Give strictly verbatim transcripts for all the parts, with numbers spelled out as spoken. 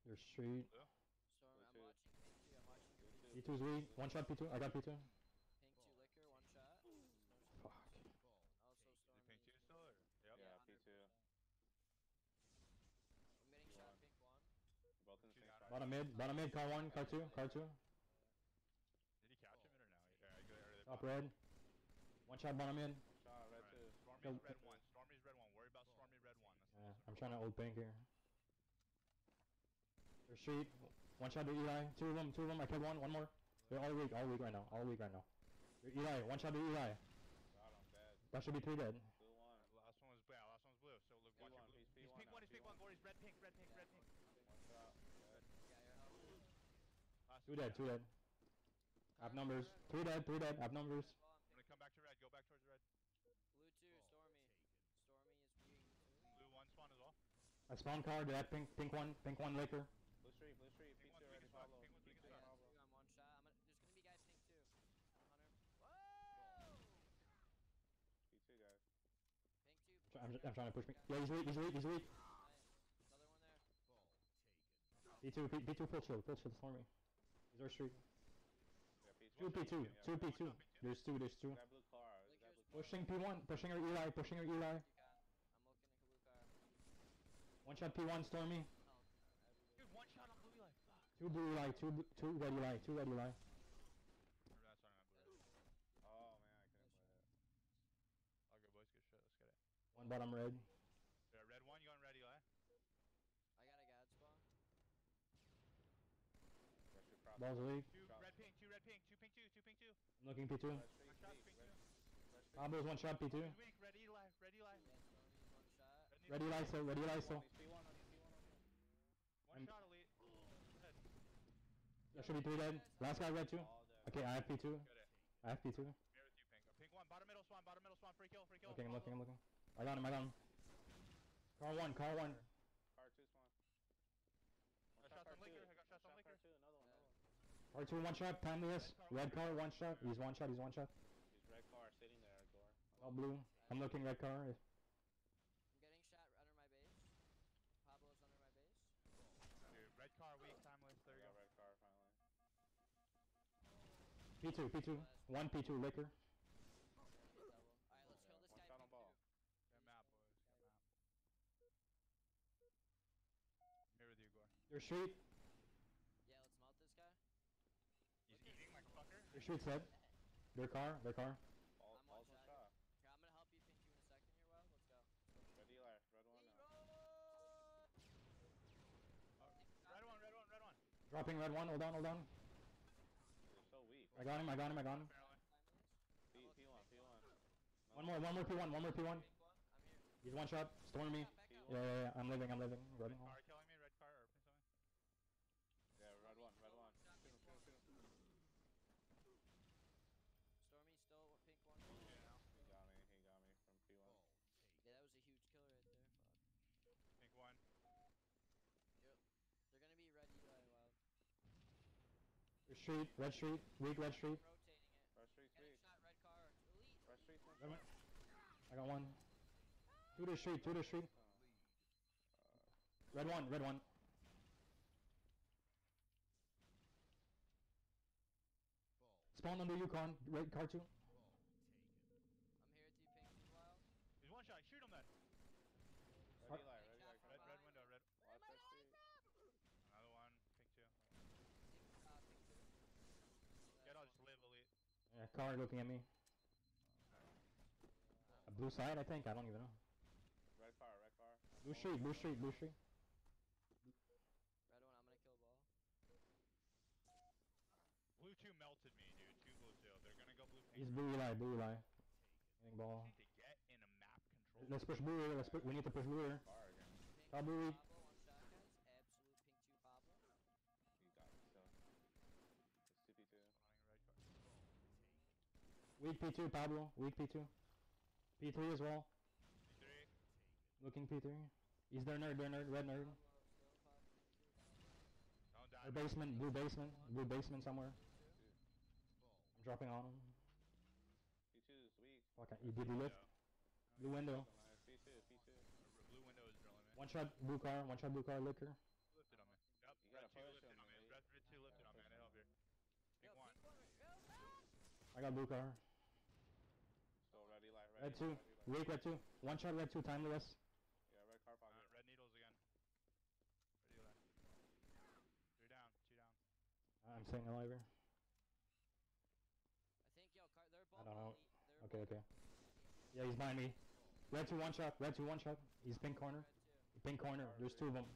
Your street. Blue? Storm, Blue I'm two. watching Pink two. I'm watching Blue Pink two. P two's weak. One shot P two. I got P two. Pink two liquor, one shot. Fuck. Also Is Stormy. it pink two still or? Yep. Yeah, one P hundred two. percent. I'm getting P shot one. Pink one. Both in the Two same down. spot. Bottom mid. Bottom mid. Car one. Car two. Car two. Did he capture him or no? Yeah, I go there. Top red. One shot bottom mid. Shot, red Right. two. Stormy's Go- red one. Stormy's red one. Worry about Stormy red one. That's Yeah, the I'm trying to ult bank here. Your street. One shot to Eli. Two of them. Two of them. I killed one. One more. They're all weak. All weak right now. All weak right now. Your Eli. One shot to Eli. God, I'm dead. That should be three dead. Blue one. last one was yeah, last one was blue. So look, P watch one, your blue. he's P He's one pink now, one. He's P pink one. one. Gory's red pink. Red pink. Yeah. Red pink. One shot. Dead. Yeah, you're helping. Last Two one, dead. yeah. Two dead. Have numbers. Three dead. Three dead. Have numbers. Well, I'm I'm gonna come back to red. Go back towards red. Blue two, Stormy. Stormy is weak too. Blue one spawn as well. I spawn car. They have pink. Pink one. Pink one liquor. Blue street, blue street. P Pink two one's ready, weakest spot, Pablo. pink one's P weakest two, Yeah, spot. Pablo. two on one shot. I'm gonna, there's gonna be guys Pink two. Hunter. Whoa! P two guys. Pink two. I'm, I'm trying to push me. Yeah, he's weak. He's weak. He's weak. Nice. Another one there. P two. P, P2 full shield. Full shield for me. He's our street. Yeah, P Two P two. Yeah, Two P two. There's two. There's two. That blue car. That blue car. Pushing P one. Pushing her Eli. Pushing her Eli. You can. I'm looking at the blue car. One shot P one. Stormy. Oh, Dude, one shot on blue Eli. Fuck. Two blue Eli. Two bl- two red Eli. Two red Eli. Or that's not blue. Oh man, I couldn't play it. I'll go, boys. Good shit. Let's get it. One bottom red. Yeah, red one. You going red, Eli? I got a god spawn. Rush your prop. Balls weak. Two Drop. red pink. Two red pink. Two pink two. Two pink two. I'm looking P two. Red street, One shot, weak, pink red- two. red street. Combo's one shot P two. He's weak. Red Eli. Red Eli. Yeah, Stormy's one shot. Red Red Eli still. Red Eli He's still. P one on you, P one on you. One I'm- shot, elite. Red. That should be three dead. Last guy red two. All dead. Okay, I have P two. Get it. I have P two. Here with you, pink. Pink one. Bottom middle spawn. Bottom middle spawn. Free kill. Free kill. Okay, I'm looking. I'm looking. I got him. I got him. Car one. Car one. Car two spawn. I One got shots car on liquor. two. I got shots One on shot car liquor. two, another one, another one. Car two. One shot. Timeless. Red car. One shot. He's one shot. He's one shot. He's red car sitting there, door. All blue. I'm looking red car. I'm getting shot under my base. Pablo's under my base. Dude, red car weak. Timeless. There I you go. got red car finally. P two. P two. One P two liquor. Alright, let's kill this One guy. shot on Pink ball. two. Get map, boys. Get map. I'm here with you, Gore. Your street. Yeah, let's melt this guy. He's eating like a fucker. Your street's dead. Their car. Their car. All, I'm one all's one shot. shot. Here, I'm gonna help you Pink two in a second here, Well. Let's go. Red Eli, red one now. Red one, red one, red one. Dropping red one. Hold on. Hold on. You're so weak. I got him. I got him. I got him. Apparently. P, P one, P one. One more. One more P one. One more P one. Pink one. I'm here. He's one shot. Stormy. Yeah, back out. Yeah, yeah, yeah. I'm living. I'm living. Red Red one. car killing me, red car or something. Yeah, red one, red one. Shot Shoot him, Pink shoot him, shoot him. Stormy still Pink one. He got me, he got me from P one. Yeah, that was a huge kill right there. Fuck. Pink one. Yep. They're gonna be red Eli Wild. Your street. Red street. Weak red street. Rotating it. Red street's Getting weak. shot red car. Elite. Red street's one Red one. shot. I got one. Two to street. Two to street. Uh, Red one. Red one. Spawn under Yukon. Red car two. I'm here with you Pink two Wild. He's one shot. Shoot him then. Red Eli, red Eli. Red, red window, red. Watch that street. Another one. Pink two. Pink, uh, Pink two. Get out, just live, elite. Yeah, car looking at me. A blue side, I think. I don't even know. Red car, red car. Blue street. Blue street. Blue street. Red one. I'm gonna kill ball. Blue two melted me, dude. Two blue two. They're gonna go blue pink. He's blue Eli. Blue Eli. Getting ball. Need to get in a map control. Let's push blue here. Let's pu we need to push blue here. Car again. Pink Pablo. two Pablo. One shot guys. Absolute Pink two Pablo. You got me, so. It's two P two. Spawning red car. Weak P two. Pablo. Weak P two. P three as well. P three. Looking P three. He's their nerd. Their nerd. Red nerd. Pablo still five Pink two. Don't die. Their basement. Blue basement. Blue basement somewhere. I'm dropping on him. P two is weak. Fuck. You did you lift? Blue window. P two, P two. Blue window is drilling me. One shot blue car. One shot blue car liquor. Lifted on me. Yep. I got blue car. So red Eli, red, Red Eli, two. red Eli. Wake red two. One shot red two. Timeless. Yeah, red car Uh, pocket. red needles again. Ready left. Three down, two down. I'm staying alive here. I think yo, car, they're I both don't on know. the, they're Okay, both okay. Yeah, he's behind me. Red two one shot. Red two one shot. He's pink corner. red too. Pink corner. There's two of them.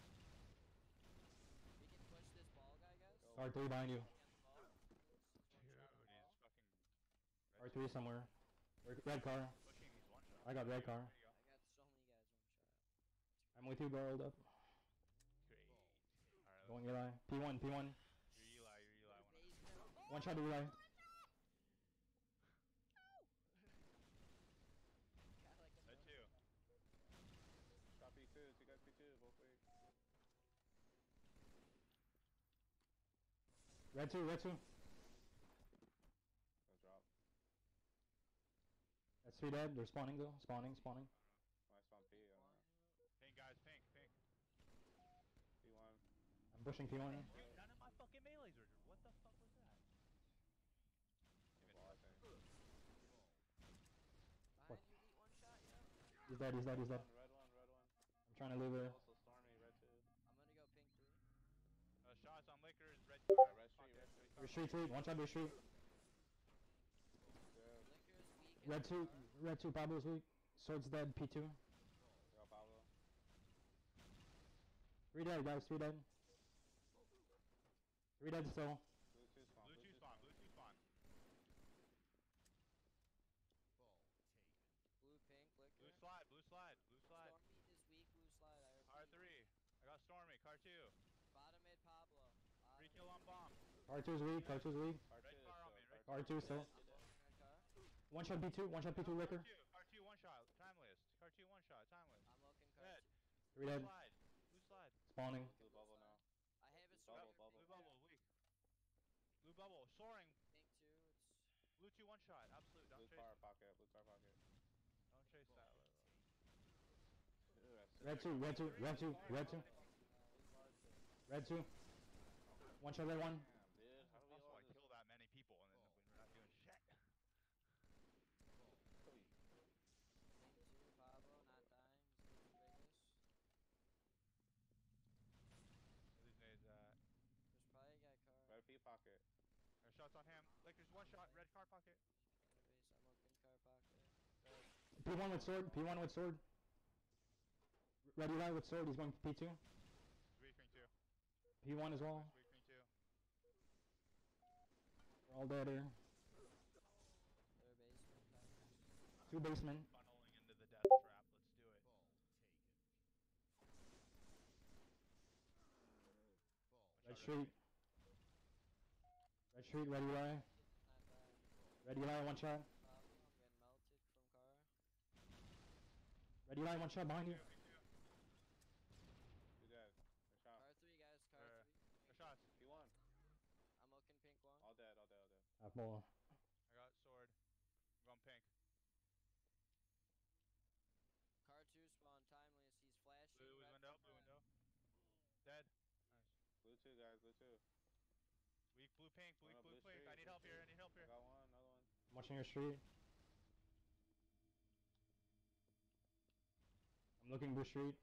We can push this ball guy, guys. Go. R three behind you. Against the ball. He's Dude, one shot on the he's ball. fucking. R three somewhere. Red red car. Pushing these one shots. I got red car. There you go. I got so many guys one shot. I'm with you, bro. Hold up. Great. Alright, Going Eli. P one. P one. you're Eli, you're Eli. One Basement. One shot to Eli. Got like a Red million. two. Shot P two, you guys P two, both ways. Red two. Red two. Go drop. That's three dead. They're spawning though. Spawning. Spawning. Nice spawn P, I don't know. Pink guys, pink, pink. P one. I'm pushing P one. Dude, none of my fucking melees are. What the fuck was that? Even Ball, I think. Behind you, elite one shot, yeah. He's dead. He's dead. He's dead. Red one, red one. I'm trying to live here. Also stormy, red two. I'm gonna go pink three. uh, shots on liquors, red. Yeah, red street, red street. There's street three. One shot to street. Good. Liquor's weak. in Red the two. car. Red two. Pablo's weak. Sword's dead. P two. Go Pablo. Three dead, guys. Three dead. Three dead still. Blue two spawn, Blue two spawn, blue two spawn. Blue pink liquor. Blue slide, blue slide, blue slide. Stormy is weak. Blue slide. I R three. I got Stormy, car two. Bottom mid Pablo. Bottom Free mid. kill on bomb. R two's weak. R two's weak. Car Red two, car on so me, red car R two still. I'm looking red car. One shot B two. One shot P two Car liquor. two, car two, one shot, timeless. Car two, one shot, timeless. I'm looking car. Dead. two. Three Blue dead. slide, blue slide. Spawning. Blue bubble now. I have a Bubble, stormy bubble. Blue pink, bubble, weak. Blue bubble, soaring. pink two. It's Blue two, one shot, absolute. Don't Blue chase. car pocket, blue car pocket. Don't chase that. Ooh, that's Red two. Red two. Red two. Red two. Red two. One shot red one. Damn, dude. How do we Also, all I just... kill that many people and then we're not doing shit. pink two. Pablo not dying. He's the biggest. Where these nades at? There's probably a guy car. Red P pocket. There's shots on him. Lakers, one shot, red car pocket. Base. I'm looking car pocket. P one with sword. P one with sword. Red Eli with sword. He's going P two. Weak me too. P one as well. Weak me too. We're all dead here. They're basement. Packers. Two basemen. Funneling into the death trap. Let's do it. Red street. Red street. Red Eli. Not dying. Red Eli one shot. Pablo. I'm getting melted from car. Red Eli one shot behind you. Two dead. Good shot. Car three guys. Car Uh, three. Good shots. P one. I'm looking pink one. All dead, all dead, all dead. Half ball. I got sword. I'm going pink. Car two spawn timeless. He's flashing. Blue red window, two blue red. window. Dead. Nice. Blue two, guys, blue two. Weak blue pink, One weak up blue blue pink. street, I need blue help here, I street. need help I here. got one, another one. I'm watching your street. I'm looking blue street.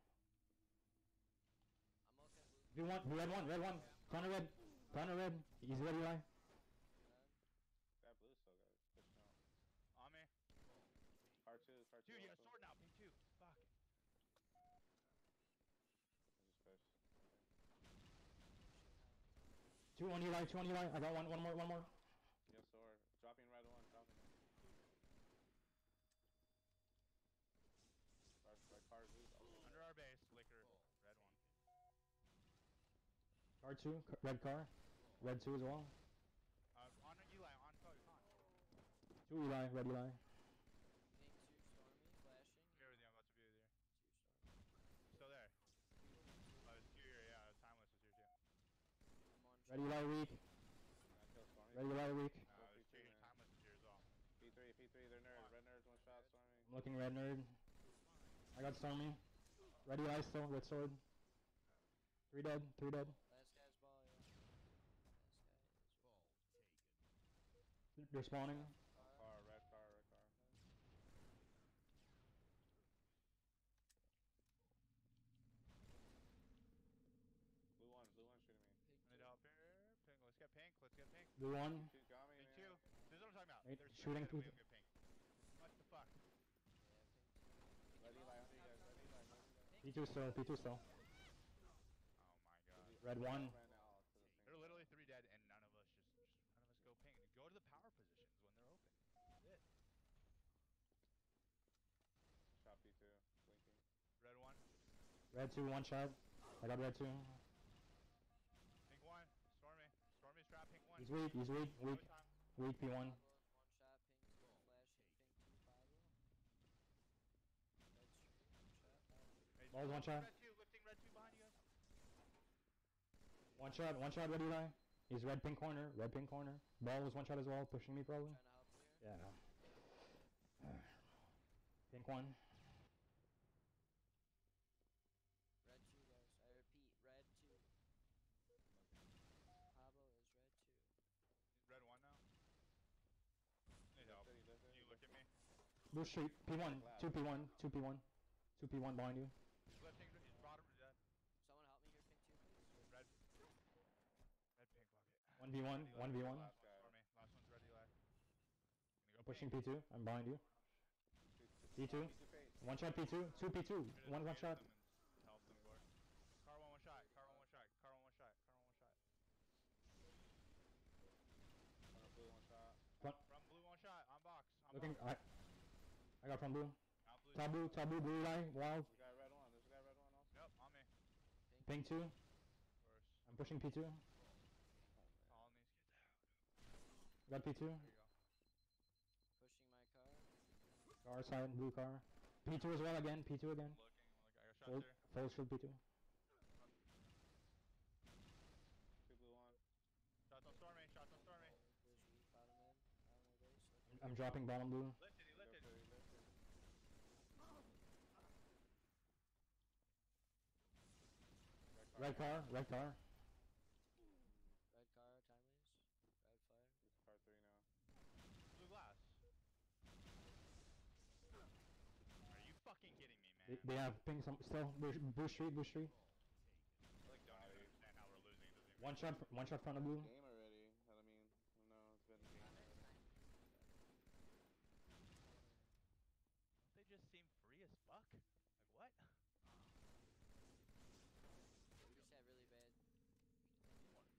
I'm looking blue. V one. Red one. Red one. Corner red. Corner red. He's Red Eli. Red. That blue still, guys. Pushing out. On me. Car two, car two. Dude, you have also. sword now, pink two. Fuck. I just pushed. Two on Eli. Two on Eli. I got one. One more. One more. Yes, sword. Dropping red one, dropping. Car, car, car, blue. Oh. Under our base, liquor. Red one. Car two. c- Red car. Red two as well. Uh, on Eli, on code, on. Two Eli. Red Eli. Pink two stormy flashing. Here with you, I'm about to be with you. Two stormy. Still there. Oh, it's two here, yeah, timeless is here too. I'm on Red Eli weak. Can I kill Stormy? Red Eli weak. Uh, P it's two, two here, man. timeless is here as well. P three, P three, they're nerds. Red nerds, one shot, Stormy. I'm looking red nerd. I got Stormy. Red Eli still with sword. Three dead. Three dead. Last guy's ball, yeah. Last guy is ball. They're spawning. Car. Car, red car, red car. Blue one, blue one shooting me. Pink I need two. help here. Pink. Let's get pink. Let's get pink. Blue one. Two got me, Pink man. two. This is what I'm talking about. Wait, There's shooting three two. that we don't get pink. What the fuck? Yeah, pink two. Red Pink Eli bomb, under you knock, guys, knock, red knock. Eli, red Eli. Pink P two still, P two still. Oh my god. Red one. Ran out to the pink There are car. literally three dead, and none of us just, just none of us go pink. Go to the power positions when they're open. That's it. Shot P two, blinking. Red one. Red two, one shot. I got red two. Pink one. Stormy. Stormy's trap. Pink one. He's weak, he's weak, Go weak. time. Weak P one. Pablo, one shot, pink two, flashing, pink two, Pablo. Red street, one shot, Pablo. Hey, Ball's one lifting shot. Red two. Lifting red two behind you guys. One shot, one shot, red Eli. He's red pink corner, red pink corner. Ball was one shot as well, pushing me probably. Trying to help here. Yeah. Pink one. Red two, guys. I repeat, red two. Pablo is red two. He's red one now. Need Left help. it, he left it, Can he you look left at it. me? Blue street, P one, two P one, two P one. Two P one behind you. He's lifting. He's bottom dead. Someone help me here, pink two, please. Red. Red pink bucket. one v one, Red Eli. one v one. Last guy. Stormy. Last one's red Eli. Gonna go Pushing pink. P two, I'm behind you. P two. P two. P two face. One shot P two, two P two, Shoot it, one one shoot shot. at them and help them, Gore. Car one, one shot. Car one, one shot. Car one, one shot. Car one, one shot. Uh, blue one shot. Front, From blue, one shot. On box. On looking, box. I, I got from blue. Out blue. Taboo, taboo, blue Eli, wild. There's a guy red one, there's a guy red one also. Yep, on me. Pink two, Worse. I'm pushing P two. Oh, man. Colonies, get down. Got P two. There you go. Pushing my car. Car side, blue car. P two as well again, P two again. I'm looking. I'm like, I got shots Full, there. full shield P two. Two blue one. Shots on Stormy. Shots on Stormy. There's weak, bottom mid. Bottom of base. I'm, I'm dropping bottom blue. Lifted. He He left lifted. it, he left it. Red car, red car. Red car, timelies. Red flare. This car three now. Blue glass. Are you fucking kidding me, They, man? they have ping some, still, blue, blue street, blue street. I like, don't even understand how we're losing. It doesn't even One make shot, fr- one shot front of blue. Game already. I mean, no, it's been a game already. Don't they just seem free as fuck? Like what? We just had really bad. Yeah, right.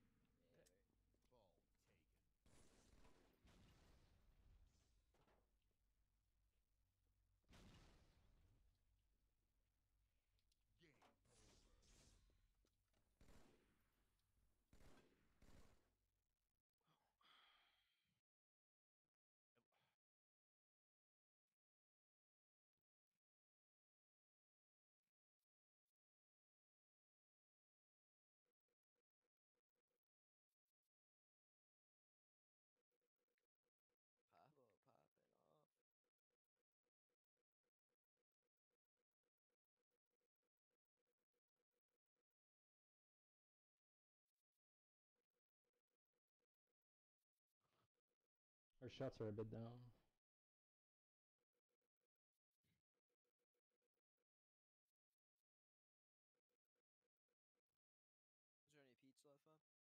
Pablo popping off. Our shots are a bit down. Is there any pizza left, huh?